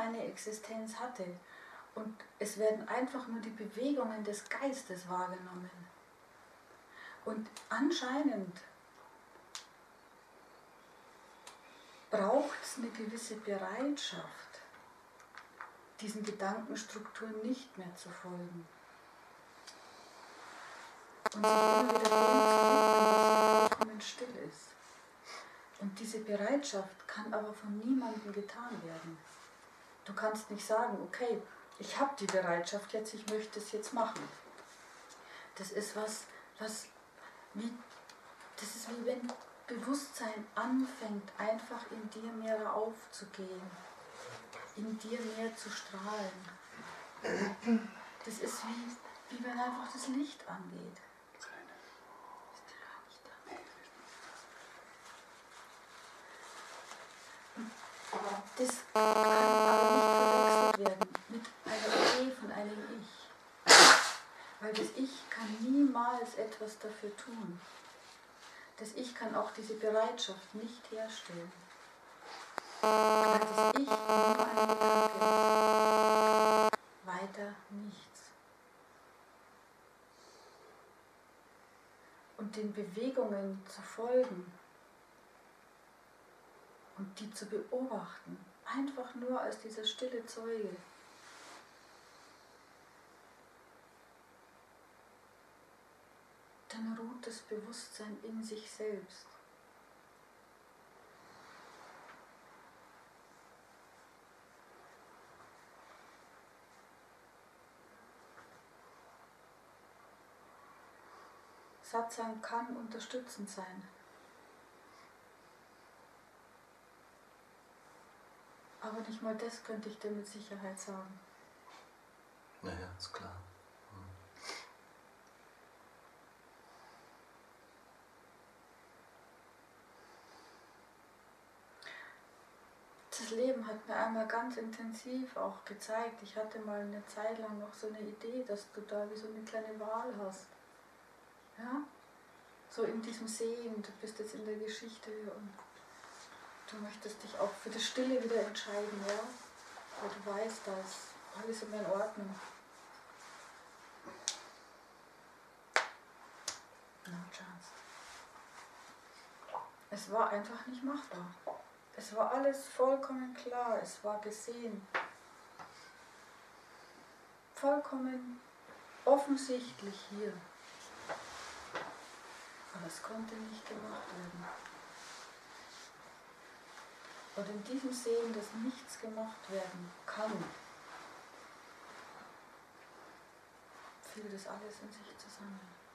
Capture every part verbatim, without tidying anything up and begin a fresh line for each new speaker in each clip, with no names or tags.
eine Existenz hatte. Und es werden einfach nur die Bewegungen des Geistes wahrgenommen. Und anscheinend braucht es eine gewisse Bereitschaft, diesen Gedankenstrukturen nicht mehr zu folgen. Und sich immer wieder dem zu widmen, was vollkommen still ist. Und diese Bereitschaft kann aber von niemandem getan werden. Du kannst nicht sagen, okay, ich habe die Bereitschaft jetzt, ich möchte es jetzt machen. Das ist was, was wie, das ist wie wenn Bewusstsein anfängt, einfach in dir mehr aufzugehen, in dir mehr zu strahlen. Das ist wie, wie wenn einfach das Licht angeht. Das kann aber nicht verwechselt werden mit einer Idee von einem Ich. Weil das Ich kann niemals etwas dafür tun. Das Ich kann auch diese Bereitschaft nicht herstellen. Weil das Ich nur ein Gedanke ist. Weiter nichts. Und den Bewegungen zu folgen und die zu beobachten, einfach nur als dieser stille Zeuge. Dann ruht das Bewusstsein in sich selbst. Satsang kann unterstützend sein. Aber nicht mal das könnte ich dir mit Sicherheit sagen.
Naja, ist klar. Hm.
Das Leben hat mir einmal ganz intensiv auch gezeigt. Ich hatte mal eine Zeit lang noch so eine Idee, dass du da wie so eine kleine Wahl hast. Ja? So in diesem Sehen, du bist jetzt in der Geschichte und du möchtest dich auch für das Stille wieder entscheiden, ja? Weil du weißt, da ist alles immer in Ordnung. No chance. Es war einfach nicht machbar. Es war alles vollkommen klar, es war gesehen. Vollkommen offensichtlich hier. Aber es konnte nicht gemacht werden. Und in diesem Sehen, dass nichts gemacht werden kann, fiel das alles in sich zusammen.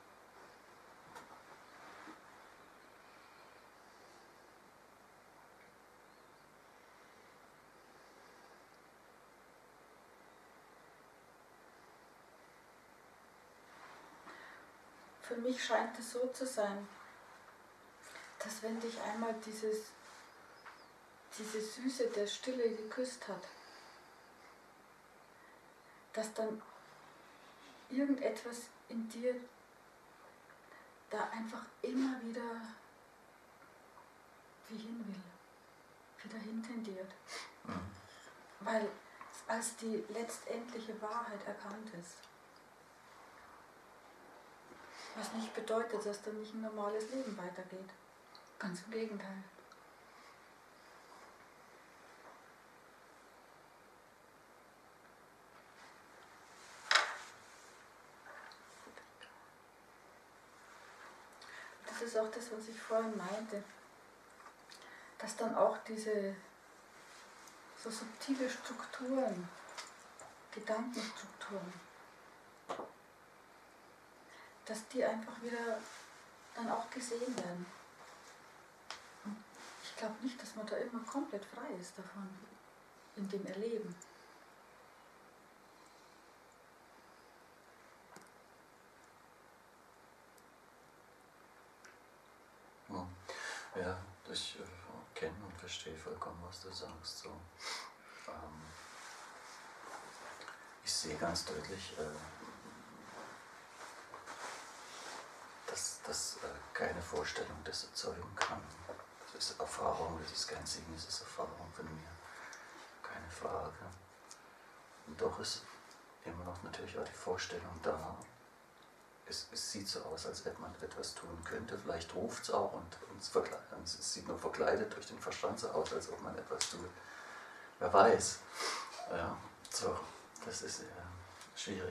Für mich scheint es so zu sein, dass wenn dich einmal dieses, diese Süße der Stille geküsst hat, dass dann irgendetwas in dir da einfach immer wieder wie hin will, wieder hintendiert.
Mhm.
Weil es als die letztendliche Wahrheit erkannt ist. Was nicht bedeutet, dass dann nicht ein normales Leben weitergeht. Ganz im Gegenteil. Das ist auch das, was ich vorhin meinte. Dass dann auch diese so subtile Strukturen, Gedankenstrukturen, dass die einfach wieder dann auch gesehen werden. Und ich glaube nicht, dass man da immer komplett frei ist davon, in dem Erleben.
Ja, ich äh, kenne und verstehe vollkommen, was du sagst. So. Ähm, ich sehe ganz deutlich, äh, dass, dass äh, keine Vorstellung das erzeugen kann. Das ist Erfahrung, das ist kein Sinn, das ist Erfahrung von mir. Keine keine Frage. Und doch ist immer noch natürlich auch die Vorstellung da, es, es sieht so aus, als hätte man etwas tun könnte, vielleicht ruft es auch und, und es, und es sieht nur verkleidet durch den Verstand so aus, als ob man etwas tut. Wer weiß. Ja, so, das ist äh, schwierig.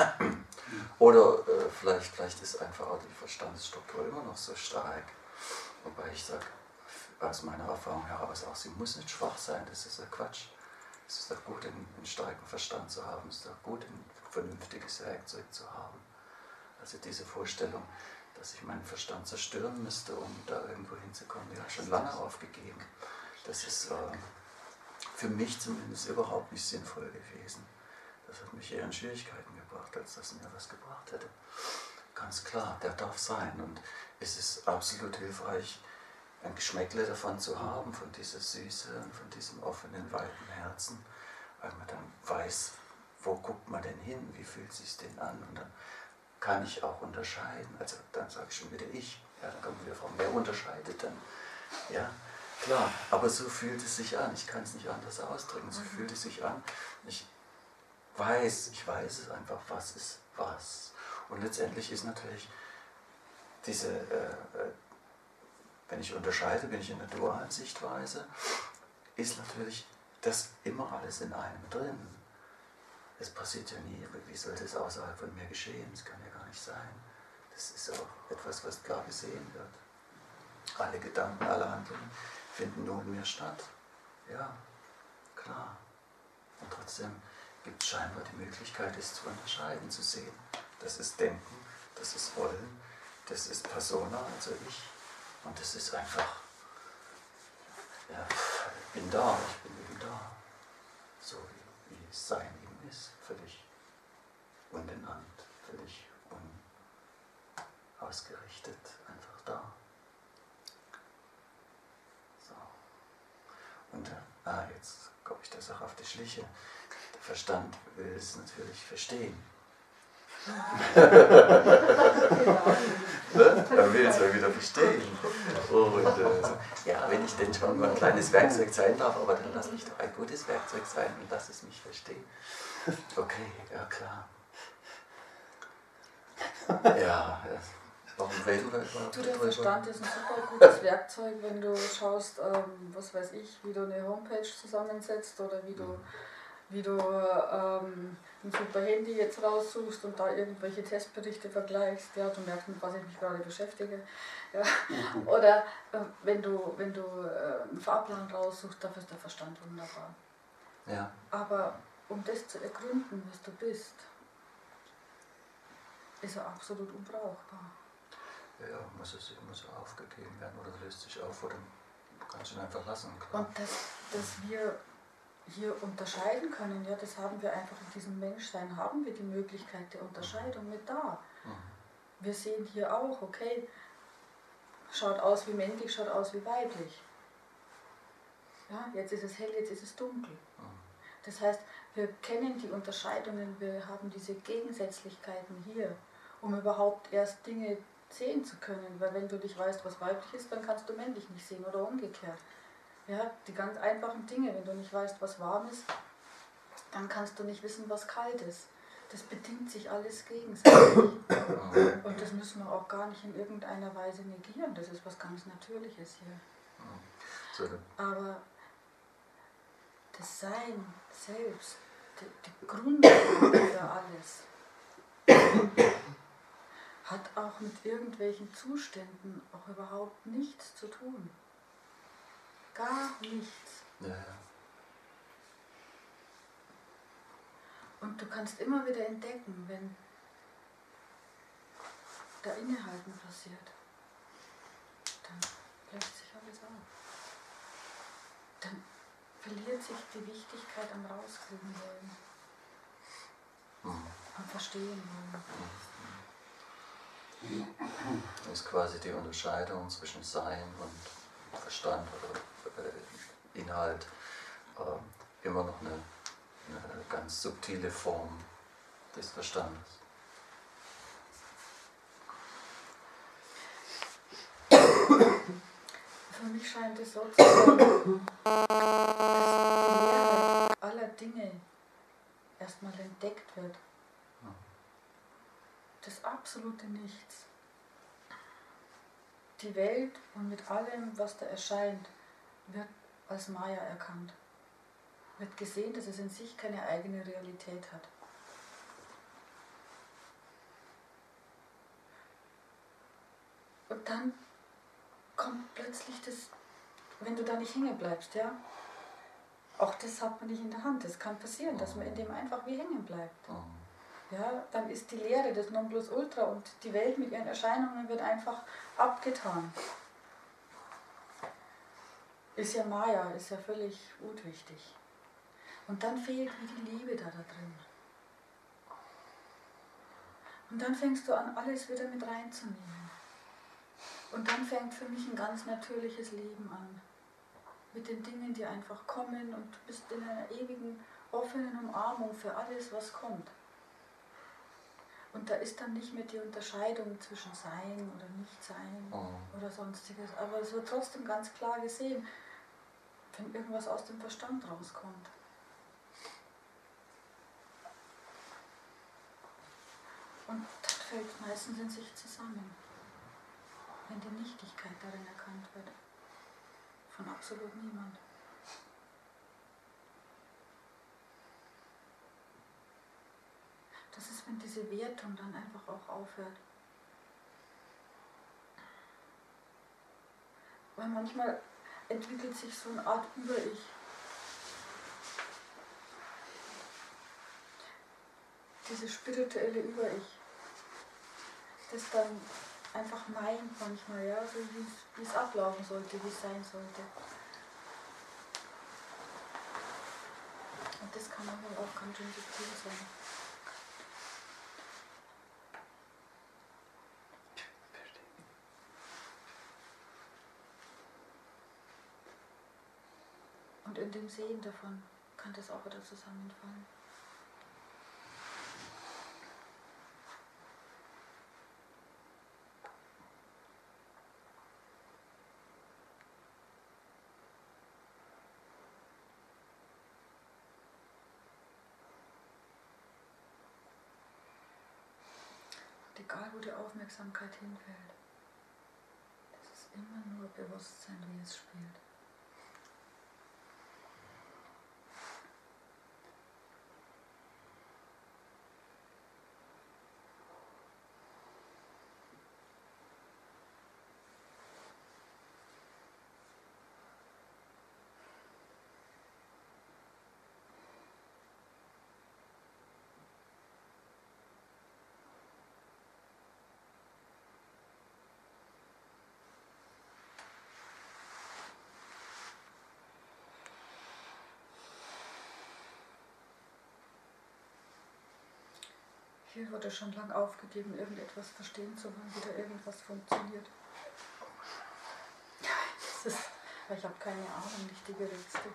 Oder äh, vielleicht, vielleicht ist einfach auch die Verstandesstruktur immer noch so stark. Wobei ich sage, aus meiner Erfahrung heraus auch, sie muss nicht schwach sein, das ist ja Quatsch. Es ist doch gut, einen, einen starken Verstand zu haben, es ist doch gut, ein vernünftiges Werkzeug zu haben. Also diese Vorstellung, dass ich meinen Verstand zerstören müsste, um da irgendwo hinzukommen, die habe ich schon lange aufgegeben. Das ist äh, für mich zumindest überhaupt nicht sinnvoll gewesen. Das hat mich eher in Schwierigkeiten gebracht, als dass mir was gebracht hätte. Ganz klar, der darf sein. Und es ist absolut hilfreich, ein Geschmäckle davon zu haben, von dieser Süße und von diesem offenen, weiten Herzen, weil man dann weiß, wo guckt man denn hin, wie fühlt es sich denn an, und dann kann ich auch unterscheiden, also dann sage ich schon wieder ich, ja, dann kommen wir fragen, wer unterscheidet dann, ja, klar, aber so fühlt es sich an, ich kann es nicht anders ausdrücken, so fühlt es sich an, ich weiß, ich weiß es einfach, was ist was, und letztendlich ist natürlich diese, äh, äh, wenn ich unterscheide, bin ich in der dualen Sichtweise, ist natürlich das immer alles in einem drin. Es passiert ja nie, wie sollte es außerhalb von mir geschehen? Das kann ja gar nicht sein. Das ist auch etwas, was klar gesehen wird. Alle Gedanken, alle Handlungen finden nur in mir statt. Ja, klar. Und trotzdem gibt es scheinbar die Möglichkeit, es zu unterscheiden, zu sehen. Das ist Denken, das ist Wollen, das ist Persona, also ich. Und das ist einfach, ja, ich bin da, ich bin eben da. So wie, wie es Sein eben ist, völlig unbenannt, völlig unausgerichtet, einfach da. So. Und äh, ah, jetzt komme ich das auch auf die Schliche. Der Verstand will es natürlich verstehen. Ne? Er will es ja wieder verstehen. Und, äh, so. Ja, wenn ich denn schon mal ein kleines Werkzeug sein darf, aber dann lass mich doch ein gutes Werkzeug sein und lass es mich verstehen. Okay, ja klar. Ja, warum reden wir überhaupt
Du, der
darüber?
Verstand ist ein super gutes Werkzeug, wenn du schaust, ähm, was weiß ich, wie du eine Homepage zusammensetzt oder wie du, wie du ähm, ein super Handy jetzt raussuchst und da irgendwelche Testberichte vergleichst. Ja, du merkst, mit was ich mich gerade beschäftige. Ja. Oder äh, wenn du, wenn du äh, einen Fahrplan raussuchst, dafür ist der Verstand wunderbar.
Ja.
Aber um das zu ergründen, was du bist, ist er absolut unbrauchbar.
Ja, muss es muss er aufgegeben werden oder löst sich auf oder kannst du ihn einfach lassen. Klar.
Und dass, dass wir hier unterscheiden können, ja, das haben wir einfach in diesem Menschsein, haben wir die Möglichkeit der Unterscheidung mit da.
Mhm.
Wir sehen hier auch, okay, schaut aus wie männlich, schaut aus wie weiblich. Ja, jetzt ist es hell, jetzt ist es dunkel.
Mhm.
Das heißt, wir kennen die Unterscheidungen, wir haben diese Gegensätzlichkeiten hier, um überhaupt erst Dinge sehen zu können, weil wenn du nicht weißt, was weiblich ist, dann kannst du männlich nicht sehen oder umgekehrt. Ja, die ganz einfachen Dinge, wenn du nicht weißt, was warm ist, dann kannst du nicht wissen, was kalt ist. Das bedingt sich alles gegenseitig. Und das müssen wir auch gar nicht in irgendeiner Weise negieren, das ist was ganz Natürliches hier. Aber das Sein selbst, die, die Grundlage für alles, hat auch mit irgendwelchen Zuständen auch überhaupt nichts zu tun. Gar nichts.
Ja, ja.
Und du kannst immer wieder entdecken, wenn da Innehalten passiert, dann löst sich alles auf. Dann verliert sich die Wichtigkeit am Rauskriegen wollen,
Mhm.
am Verstehen wollen.
Das ist quasi die Unterscheidung zwischen Sein und Verstand oder äh, Inhalt, äh, immer noch eine, eine ganz subtile Form des Verstandes.
Für mich scheint es so zu sein, dass die Lehre Dinge erstmal entdeckt wird. Das absolute Nichts. Die Welt und mit allem, was da erscheint, wird als Maya erkannt. Wird gesehen, dass es in sich keine eigene Realität hat. Und dann kommt plötzlich das, wenn du da nicht hängen bleibst, ja, auch das hat man nicht in der Hand. Es kann passieren, dass man in dem einfach wie hängen bleibt. Ja, dann ist die Lehre des Nonplusultra und die Welt mit ihren Erscheinungen wird einfach abgetan. Ist ja Maya, ist ja völlig unwichtig. Und dann fehlt wie die Liebe da, da drin. Und dann fängst du an, alles wieder mit reinzunehmen. Und dann fängt für mich ein ganz natürliches Leben an. Mit den Dingen, die einfach kommen, und du bist in einer ewigen, offenen Umarmung für alles, was kommt. Und da ist dann nicht mehr die Unterscheidung zwischen Sein oder Nicht-Sein oh. oder sonstiges. Aber es wird trotzdem ganz klar gesehen, wenn irgendwas aus dem Verstand rauskommt. Und das fällt meistens in sich zusammen, wenn die Nichtigkeit darin erkannt wird. Von absolut niemand. Das ist, wenn diese Wertung dann einfach auch aufhört. Weil manchmal entwickelt sich so eine Art Über-Ich. Diese spirituelle Über-Ich, das dann einfach meint manchmal, ja, so wie es ablaufen sollte, wie es sein sollte. Und das kann manchmal auch ganz schön subtil sein. Und in dem Sehen davon kann das auch wieder zusammenfallen. Und egal, wo die Aufmerksamkeit hinfällt, das ist immer nur Bewusstsein, wie es spielt. Hier wurde schon lange aufgegeben, irgendetwas verstehen zu wollen, wie da irgendwas funktioniert. Das ist, ich habe keine Ahnung, nicht die geringste.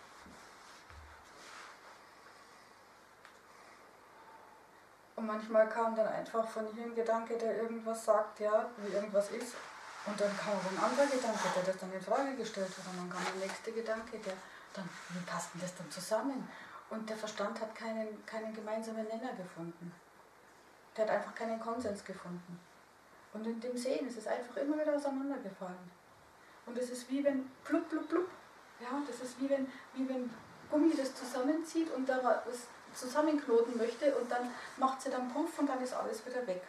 Und manchmal kam dann einfach von hier ein Gedanke, der irgendwas sagt, ja, wie irgendwas ist. Und dann kam auch ein anderer Gedanke, der das dann in Frage gestellt hat. Und dann kam der nächste Gedanke, der dann, wie passt denn das dann zusammen? Und der Verstand hat keinen, keinen gemeinsamen Nenner gefunden. Der hat einfach keinen Konsens gefunden. Und in dem Sehen ist es einfach immer wieder auseinandergefallen. Und es ist wie wenn plupp, plupp, plupp. Ja, das ist wie wenn, wie wenn Gummi das zusammenzieht und da was zusammenknoten möchte und dann macht sie dann Puff und dann ist alles wieder weg.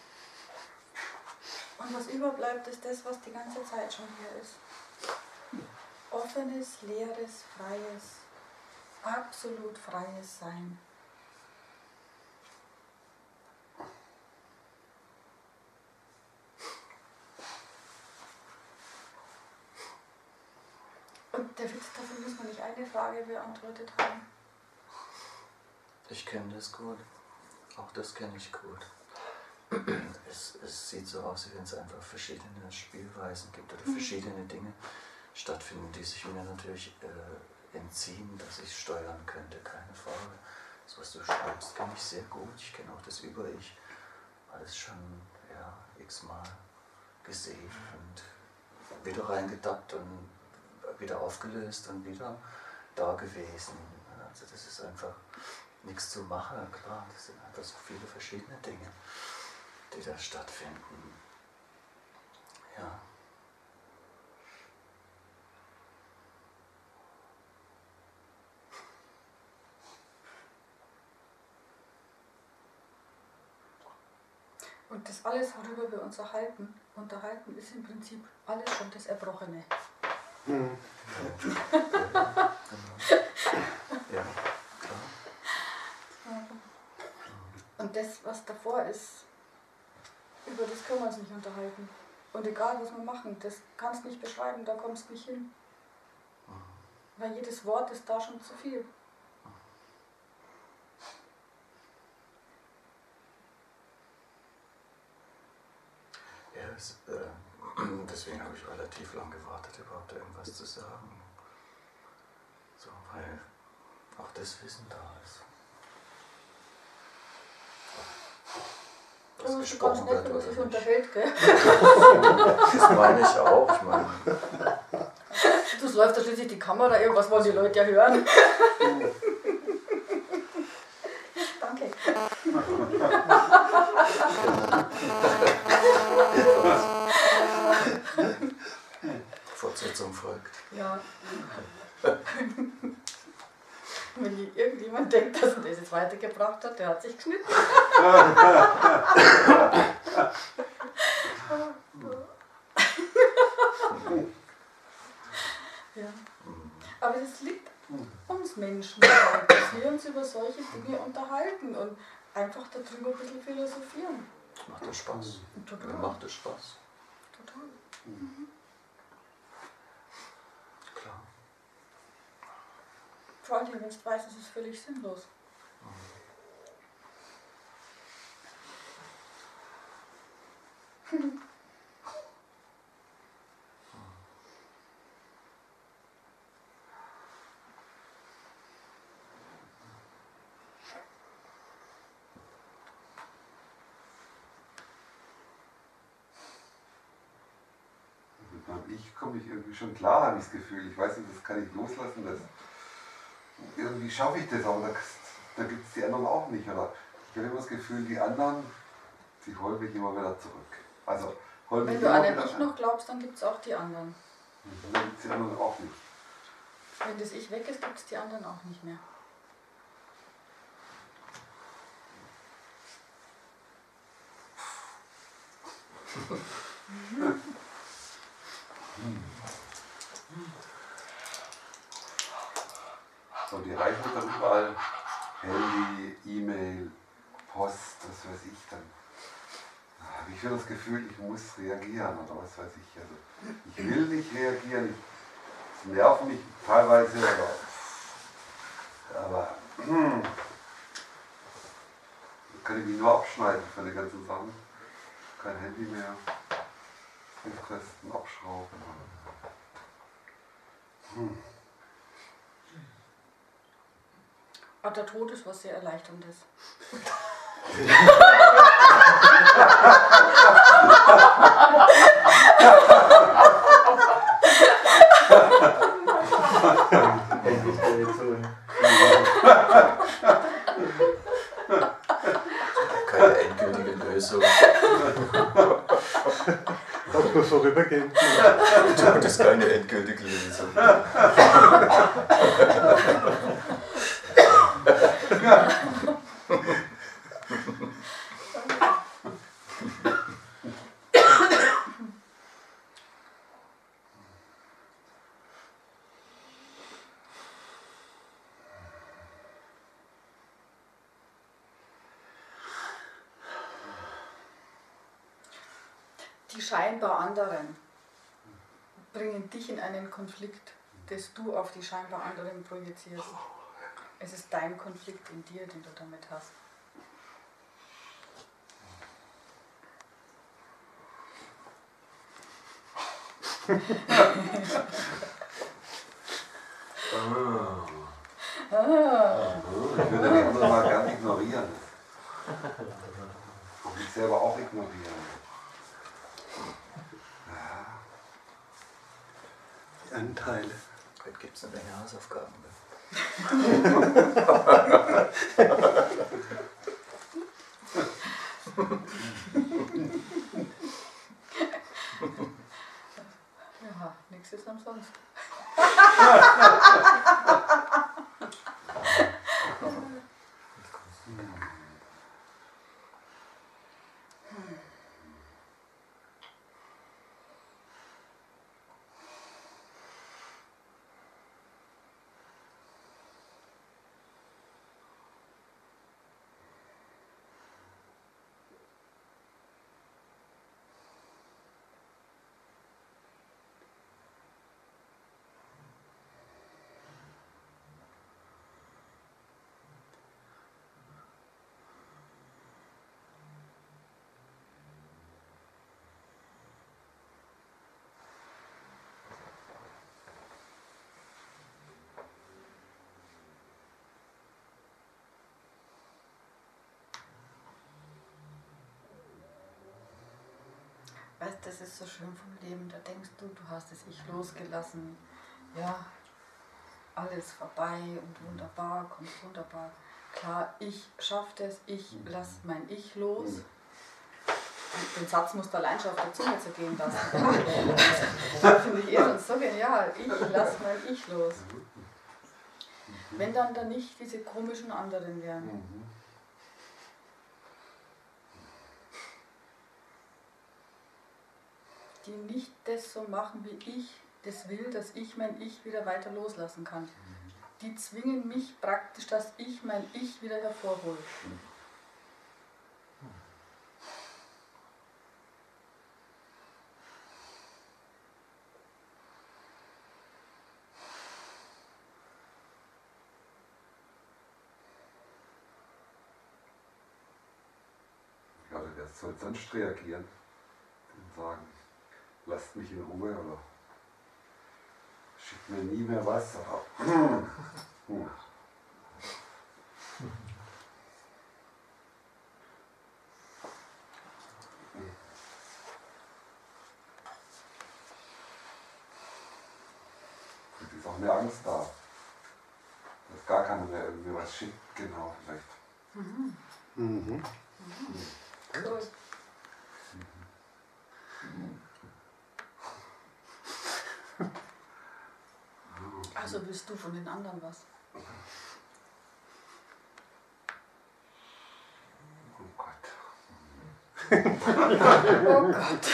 Und was überbleibt, ist das, was die ganze Zeit schon hier ist. Offenes, leeres, freies, absolut freies Sein. Und der Witz, dafür muss man nicht eine Frage beantwortet haben.
Ich kenne das gut. Auch das kenne ich gut. Es, es sieht so aus, wie wenn es einfach verschiedene Spielweisen gibt oder verschiedene Dinge stattfinden, die sich mir natürlich äh, entziehen, dass ich steuern könnte, keine Frage. Das, was du schreibst, kenne ich sehr gut. Ich kenne auch das Über-Ich. Alles schon ja, x-mal gesehen und wieder reingedappt und wieder aufgelöst und wieder da gewesen. Also das ist einfach nichts zu machen, klar, das sind einfach so viele verschiedene Dinge, die da stattfinden. Ja.
Und das alles, worüber wir uns erhalten, unterhalten, ist im Prinzip alles schon das Erbrochene.
Mhm. Ja, ja, ja, klar.
Und das, was davor ist, über das können wir uns nicht unterhalten. Und egal, was wir machen, das kannst du nicht beschreiben, da kommst du nicht hin. Weil jedes Wort ist da schon zu viel.
Ja, es, äh, deswegen habe ich relativ lang gewartet, überhaupt irgendwas zu sagen. So, weil auch das Wissen da ist.
Das ist ganz nett, wenn man sich unterhält, gell?
Das meine ich auch. Ich meine.
Das läuft da schließlich die Kamera, irgendwas wollen die Leute ja hören. Danke.
Fortsetzung folgt.
Ja. Wenn irgendjemand denkt, dass er das jetzt weitergebracht hat, der hat sich geschnitten. Ja. Aber es liegt uns Menschen, dass wir uns über solche Dinge unterhalten und einfach darüber ein bisschen philosophieren.
Macht das Spaß?
Total.
Mir macht das Spaß.
Total. Mhm.
Klar.
Vor allem, wenn du weißt, es ist völlig sinnlos. Mhm.
Ich komme mich irgendwie schon klar, habe ich das Gefühl. Ich weiß nicht, das kann ich loslassen. Das irgendwie schaffe ich das, aber da, da gibt es die anderen auch nicht. Oder ich habe immer das Gefühl, die anderen, die holen mich immer wieder zurück. Also, holen
Wenn
mich
du
immer
an
wieder
ein Ich noch glaubst, dann gibt es auch die anderen.
Dann gibt es die anderen auch nicht.
Wenn das Ich weg ist, gibt es die anderen auch nicht mehr.
So, die reichen dann überall Handy, E-Mail, Post, was weiß ich dann. Habe ich wieder das Gefühl, ich muss reagieren oder was weiß ich. Also, ich will nicht reagieren, es nervt mich teilweise, aber, aber hm, kann ich mich nur abschneiden von den ganzen Sachen. Kein Handy mehr, Briefkästen abschrauben. Hm.
Aber der Tod ist was sehr Erleichterndes.
Keine endgültige Lösung.
Das muss vorübergehen.
Tod ist keine endgültige Lösung.
Die scheinbar anderen bringen dich in einen Konflikt, das du auf die scheinbar anderen projizierst. Es ist dein Konflikt in dir, den du damit hast.
ah. Ah. Ich würde die anderen mal gern ignorieren. Und mich selber auch ignorieren.
Die Anteile.
Heute gibt es eine Menge Hausaufgaben.
Ja, nichts ist umsonst. Weißt, das ist so schön vom Leben, da denkst du, du hast das Ich losgelassen, ja, alles vorbei und wunderbar, kommt wunderbar. Klar, ich schaffe das, ich lasse mein Ich los. Und den Satz musst du allein schon auf der Zunge zergehen lassen. Das finde ich eh schon so genial, ich lasse mein Ich los. Wenn dann da nicht diese komischen anderen wären. Die nicht das so machen, wie ich das will, dass ich mein Ich wieder weiter loslassen kann. Die zwingen mich praktisch, dass ich mein Ich wieder hervorhole.
Ja, wer soll sonst reagieren und sagen, lasst mich in Ruhe oder schickt mir nie mehr was. Oder hm. Es ist auch eine Angst da, dass gar keiner mehr irgendwie was schickt, genau vielleicht.
Mhm.
Mhm.
Cool. Also willst du von den anderen was?
Oh Gott.
Oh Gott.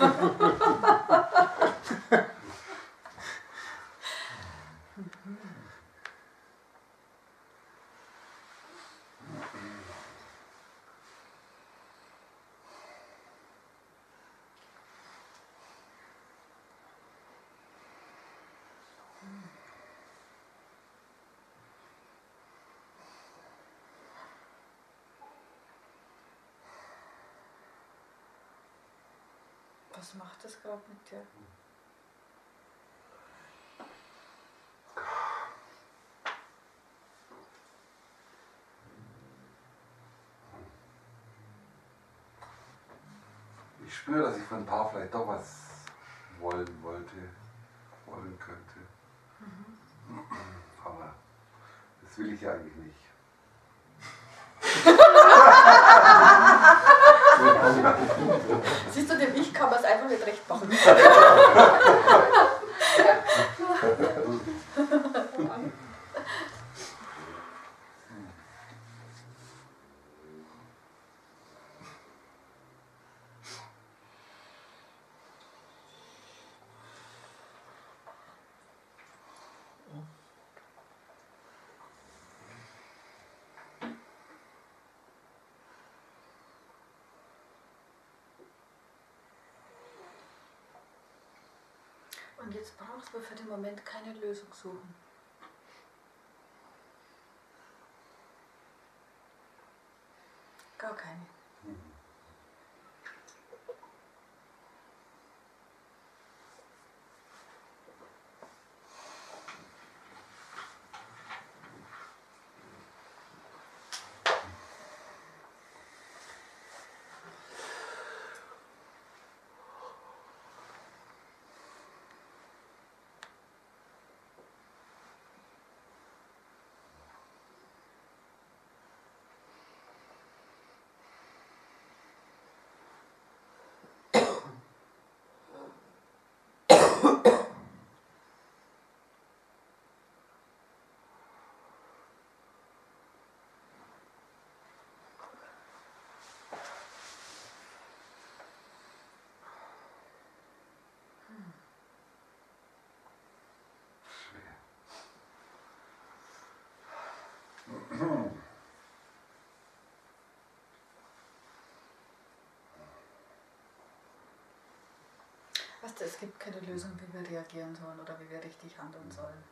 Was macht das gerade mit dir?
Ich spüre, dass ich von ein paar vielleicht doch was wollen wollte, wollen könnte. Mhm. Aber das will ich ja eigentlich nicht.
Siehst du, dem Ich kann man es einfach nicht recht machen. Und jetzt brauchst du für den Moment keine Lösung suchen. Gar keine. du, es gibt keine Lösung, wie wir reagieren sollen oder wie wir richtig handeln sollen.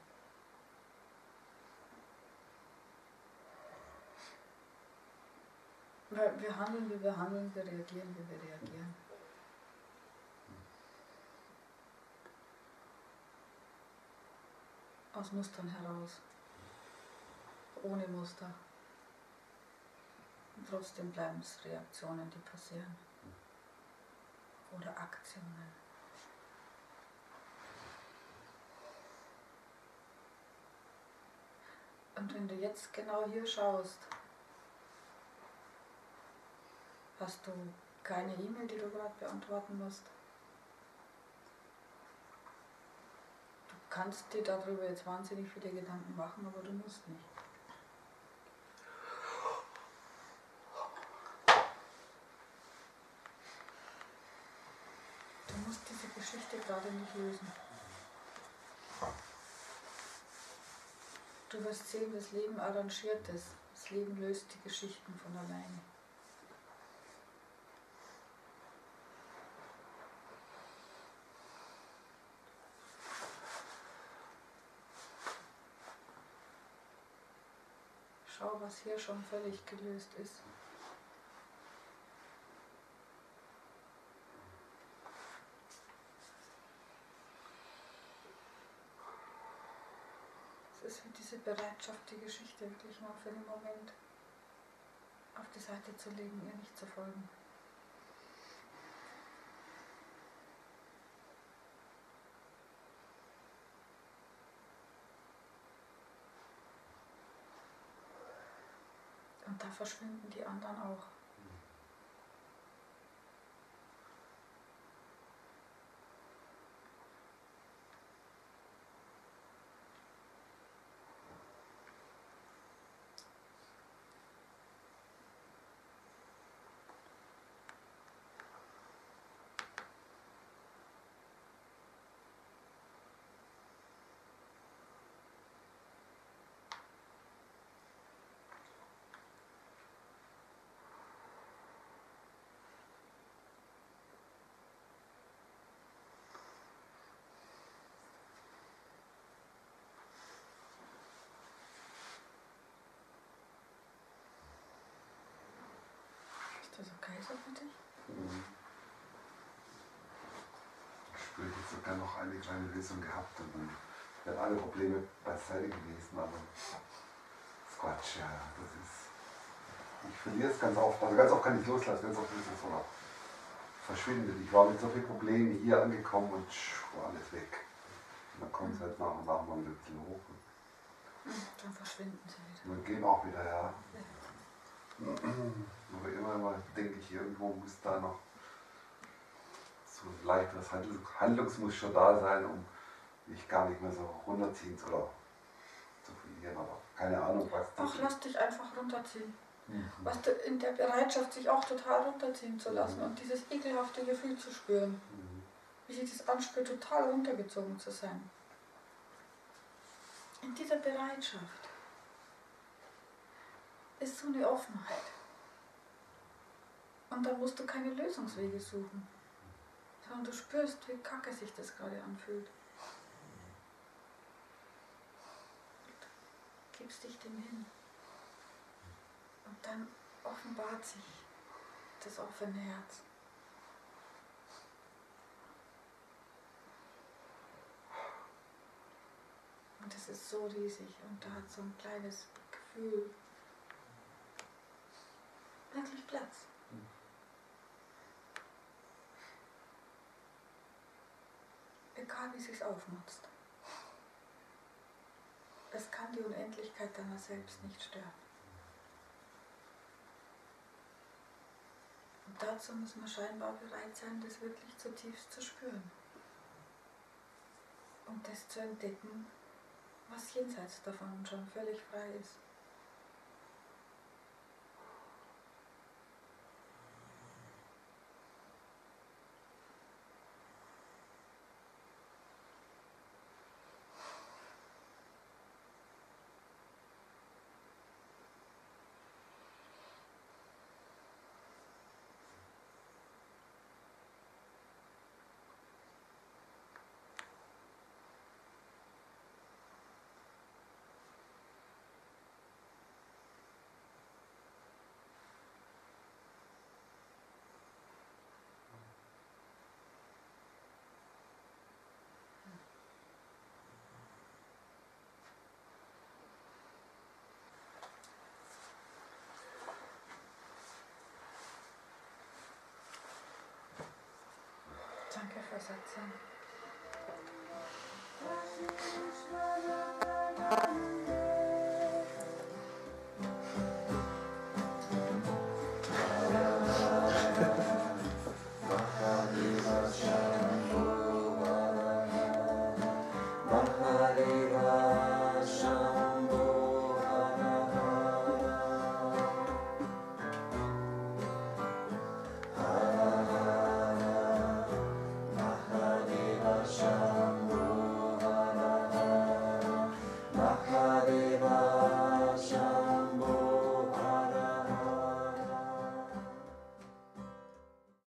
Weil wir handeln, wie wir handeln, wir reagieren, wie wir reagieren. Aus Mustern heraus. Ohne Muster. Und trotzdem bleiben es Reaktionen, die passieren. Oder Aktionen. Und wenn du jetzt genau hier schaust, hast du keine E-Mail, die du gerade beantworten musst. Du kannst dir darüber jetzt wahnsinnig viele Gedanken machen, aber du musst nicht. Du musst diese Geschichte gerade nicht lösen. Du wirst sehen, das Leben arrangiert es. Das Leben löst die Geschichten von alleine. Schau, was hier schon völlig gelöst ist. Es ist wie diese Bereitschaft, die Geschichte wirklich mal für den Moment auf die Seite zu legen, ihr nicht zu folgen. Und da verschwinden die anderen auch. Ist das okay so für dich?
Mhm. Ich spüre jetzt sogar noch eine kleine Lösung gehabt und dann wären alle Probleme beiseite gewesen, aber das ist Quatsch, ja, das ist, ich verliere es ganz oft, also ganz oft kann ich loslassen, ganz oft ist es so verschwindet. Ich war mit so vielen Problemen hier angekommen und war alles weg. Und dann kommt es halt nach und nach mal wieder ein bisschen hoch.
Dann verschwinden sie wieder.
Und dann gehen auch wieder, ja. Aber immer, immer denke ich, irgendwo muss da noch so ein leichteres Handlungsmuster da sein, um mich gar nicht mehr so runterziehen zu, oder zu verlieren. Aber keine Ahnung, was das
Ach,
ist.
lass dich einfach runterziehen.
Mhm.
Was du in der Bereitschaft, sich auch total runterziehen zu lassen
Mhm.
und dieses ekelhafte Gefühl zu spüren,
Mhm.
wie sich das anspürt, total runtergezogen zu sein. In dieser Bereitschaft ist so eine Offenheit. Und da musst du keine Lösungswege suchen, sondern du spürst, wie kacke sich das gerade anfühlt. Du gibst dich dem hin. Und dann offenbart sich das offene Herz. Und das ist so riesig und da hat so ein kleines Gefühl wirklich Platz. Egal wie es sich aufnutzt. Es kann die Unendlichkeit deiner selbst nicht stören. Und dazu muss man scheinbar bereit sein, das wirklich zutiefst zu spüren. Und das zu entdecken, was jenseits davon schon völlig frei ist. was sagt sie?
Mahadeva